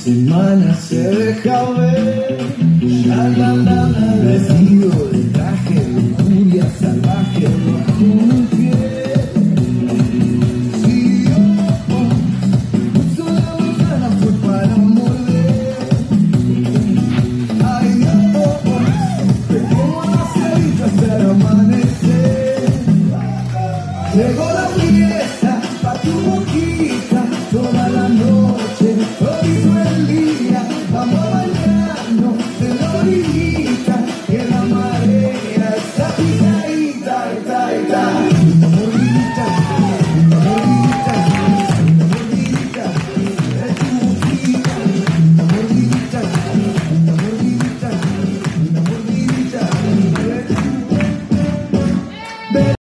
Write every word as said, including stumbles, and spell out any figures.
semana se deja ver, la, la, la, la, vestido de traje, lujuria salvaje bajo mi piel. Si yo solo manzana fue para morder, ay no, me quemo las heridas hasta el amanecer. Llegó